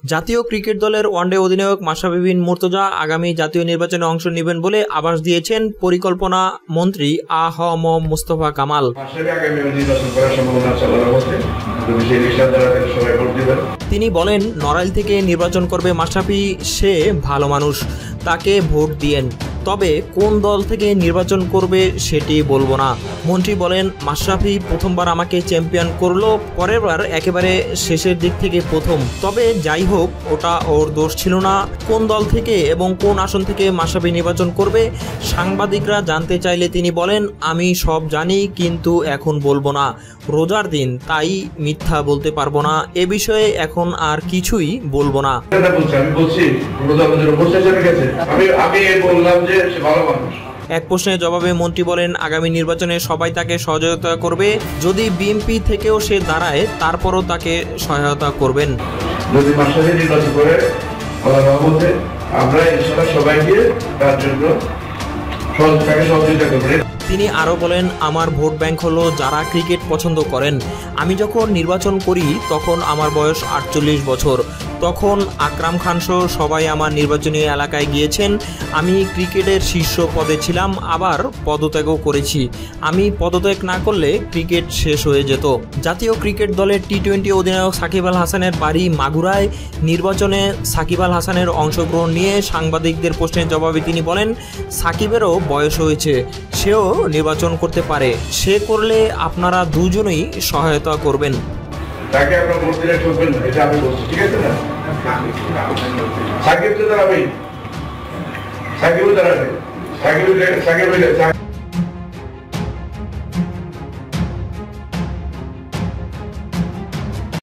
জাতীয় ক্রিকেট দলের ওয়ানডে অধিনায়ক মাশরাফি বিন মুর্তজা আগামী জাতীয় নির্বাচনে অংশ নেবেন বলে আভাস দিয়েছেন পরিকল্পনা মন্ত্রী আ.হ.ম মুস্তফা কামাল। তিনি বলেন, নড়াইল থেকে নির্বাচন করবে মাশরাফি, সে ভালো মানুষ, তাকে ভোট দিয়েন। তবে কোন দল থেকে নির্বাচন করবে সেটি বলবো না। মন্ত্রী বলেন, মাশরাফি প্রথমবার আমাকে চ্যাম্পিয়ন করলো, পরের বার একেবারে শেষের দিক থেকে প্রথম। তবে যাই হোক, ওটা ওর দোষ ছিল না। কোন দল থেকে এবং কোন আসন থেকে মাশরাফি নির্বাচন করবে সাংবাদিকরা জানতে চাইলে তিনি বলেন, আমি সব জানি, কিন্তু এখন বলবো না। রোজার দিন, তাই মিথ্যা বলতে পারবো না। এ বিষয়ে এখন আর কিছুই বলবো না। এক প্রশ্নের জবাবে মন্ত্রী বলেন, আগামী নির্বাচনে সবাই তাকে সহযোগিতা করবে। যদি বিএনপি থেকেও সে দাঁড়ায়, তারপরও তাকে সহায়তা করবেন। যদি মাশরাফি নির্বাচন করে, আল্লাহর রহমতে আমরা ইনশাআল্লাহ সবাইকে তার জন্য সহযোগিতা করব। তিনি আরও বলেন, আমার ভোট ব্যাংক হলো যারা ক্রিকেট পছন্দ করেন। আমি যখন নির্বাচন করি তখন আমার বয়স 48 বছর। তখন আকরাম খান সহ সবাই আমার নির্বাচনী এলাকায় গিয়েছেন। আমি ক্রিকেটের শীর্ষ পদে ছিলাম, আবার পদত্যাগও করেছি। আমি পদত্যাগ না করলে ক্রিকেট শেষ হয়ে যেত। জাতীয় ক্রিকেট দলের টি-20 অধিনায়ক সাকিব আল হাসানের বাড়ি মাগুরায়। নির্বাচনে সাকিব আল হাসানের অংশগ্রহণ নিয়ে সাংবাদিকদের প্রশ্নের জবাবে তিনি বলেন, সাকিবেরও বয়স হয়েছে, সেও নির্বাচন করতে পারে। সে করলে আপনারা দুজনেই সহায়তা করবেন। তাকে আপনারা ভোট দিলে ঠকবেন না, এটা আমি বলছি, ঠিক আছে না? সাকিব তো দাঁড়াবেই, সাকিবও দাঁড়াবে, সাকিব